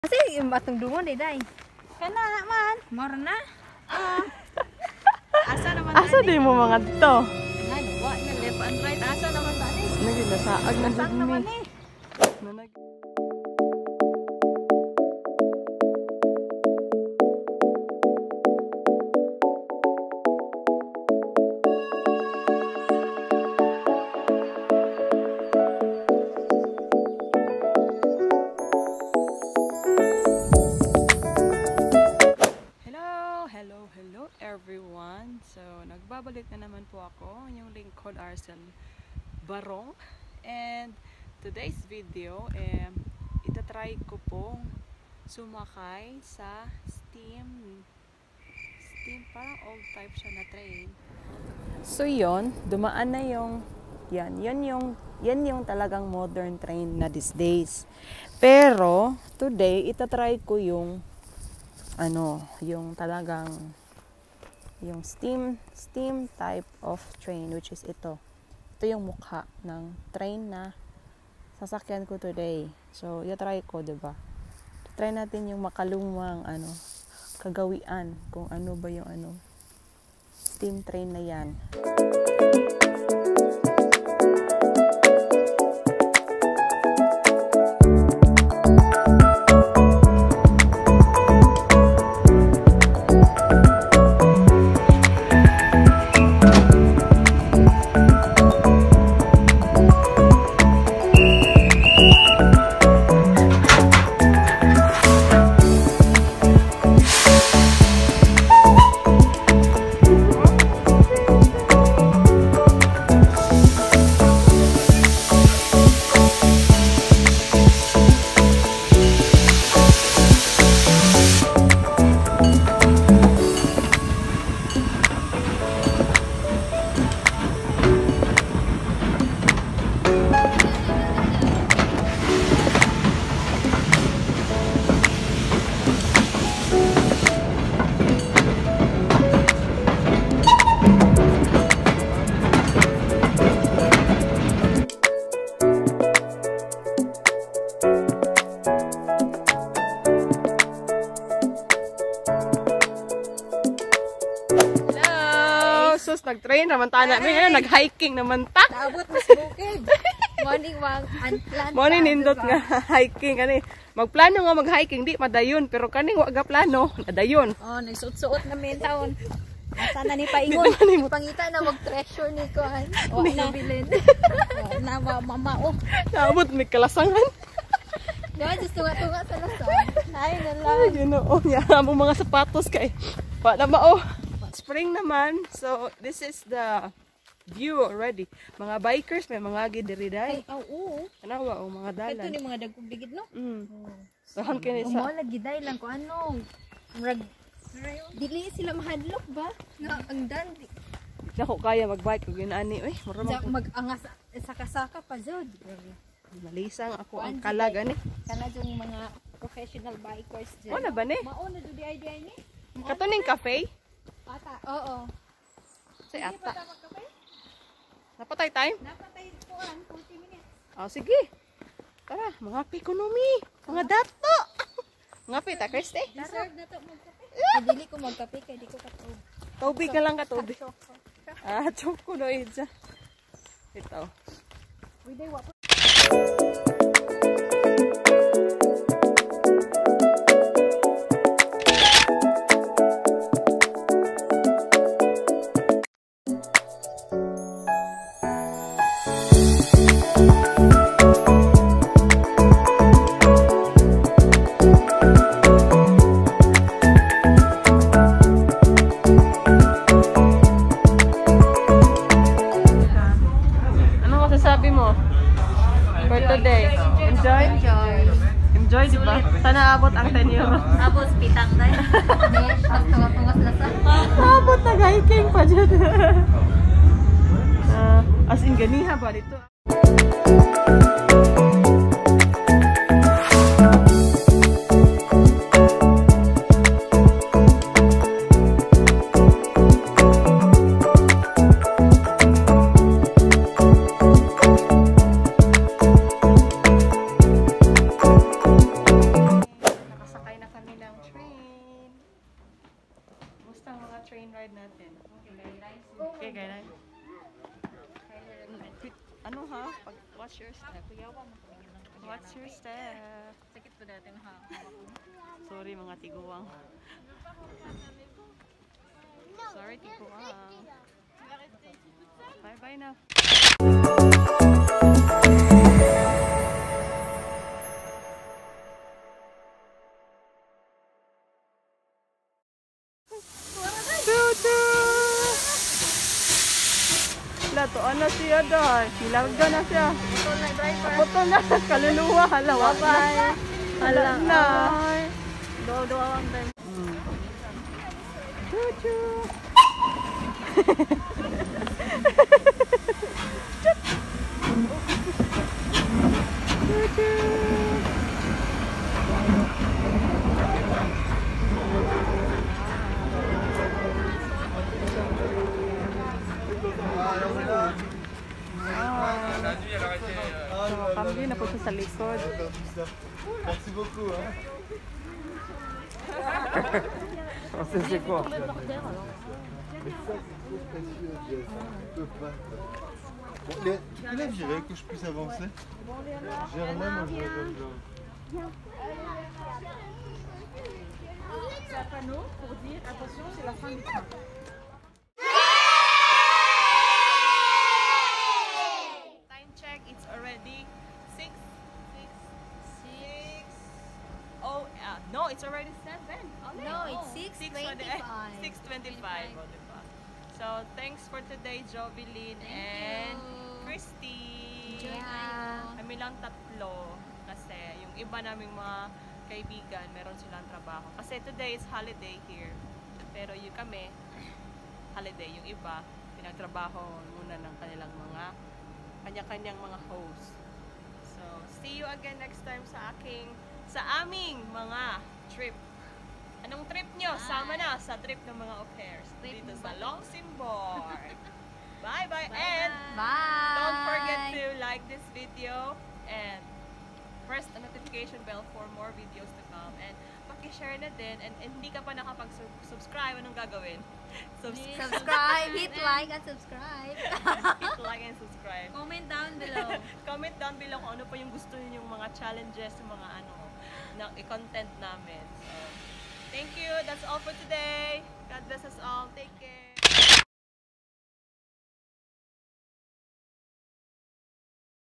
Kasi yung batong dungon eh, day. Kana naman. Mara na. Asa naman Asa di mo mga to? Ay, wa na left and right. Asa naman tani? Nagilasaag na jud mi. naman eh. Hello everyone. So, nagbabalik na naman po ako, yung lingkod Arcel Barong. And today's video, itatry ko pong sumakay sa steam parang old type siya na train. So yon, dumaan na yung yan yung talagang modern train na these days. Pero today itatry ko yung yung talagang yung steam type of train, which is ito yung mukha ng train na sasakyan ko today. So i-try ko, diba? Try natin yung makalumang kagawian, kung ano ba yung steam train na yan. Nag-train naman ta namin ngayon, nag-hiking naman ta. Naabot mas bukid. Morning wang unplanned. Morning nindot nga hiking kani. Magplano nga mag-hiking di madayon, pero kaning wa ga plano, nadayon. Oh, nagsuot-suot na min taon. Asa na ni paingon. Pangita na mag-treasure ni ko ay. O na bilin. Na mamao. Naabot mi kalasangan. Diba, just tunga-tunga sa lasan. Ay, nalang. Ay, ginoo niya. Ang mga sapatos kay pa na mao. Spring naman, so this is the view already. Mga bikers may mga gidiriday. Ay, oo. Anawa mga dalan. Ito ni mga dagkong bigid no. Saan kini sa? Mo lagi day lang ko ano. Dili sila mahadlok ba? Nga ang dandi. Di ako kaya magbike kung ginaani. Uy, mag-angas saka-saka pa jud. Malisang ako ang kalag ani. Kana jud mga professional bikers jud. Ano ba ni? Mao na jud idea ni. Katuning cafe? Ata, oo. Say ata. Napatay time? Napatay po 40 minutes. Oh, sige. Tara, mga ekonomi. Mga dato. Mga pita, Christy. Deserve na to magkape. Dili ko magkape kay di ko katog. Tubig ka lang ka tubig. Choco no idza. Ito. We day what? Enjoy, di ba? Sana abot ang 10 euro. Abot pitang day. Mas tungas lasa. Abot na hiking pa dyan. As in ganiha ba dito? ride natin. Okay, guys. Ano ha? Watch your step. Watch your step. Sakit po dati ha. Sorry mga tiguang. Sorry tiguang. Bye-bye na. Latoan na siya dahil. Hilarga na siya. Putol na driver. Putol na. Kaluluwa. Halawa. Bye-bye. Hala na. Doa-doa ang time. Chuchu. Chuchu. Kami na po siya sa likod. Merci beaucoup. Hein. C'est quoi? Mais ça, c'est trop précieux, Jess. Tu peux pas. Bon, tu peux la virer que je puisse avancer? Germaine, moi je vais le genre. C'est un panneau pour dire attention, c'est la fin du train. Time check, it's already 6. Oh, no, it's already 7. Oh, No, it's 6:25. 6:25. Oh, diba? So, thanks for today, Jovelyn and Christy. Enjoy kayo. Kami lang tatlo kasi yung iba naming mga kaibigan, meron silang trabaho. Kasi today is holiday here. Pero yung kami, holiday. Yung iba, pinagtrabaho muna ng kanilang mga kanya-kanyang mga hosts. So, see you again next time sa aming mga trip. Anong trip nyo? Sama na sa trip ng mga au pairs dito sa Longsimbourg. Bye-bye! And Bye. don't forget to like this video and press the notification bell for more videos to come. And paki-share na din. And hindi ka pa nakapag-subscribe, anong gagawin? Subscribe, hit like and subscribe. Hit like and subscribe. Comment down below. Comment down below kung ano pa yung gusto niyo yung mga challenges, yung mga na i-content namin. So, thank you. That's all for today. God bless us all. Take care.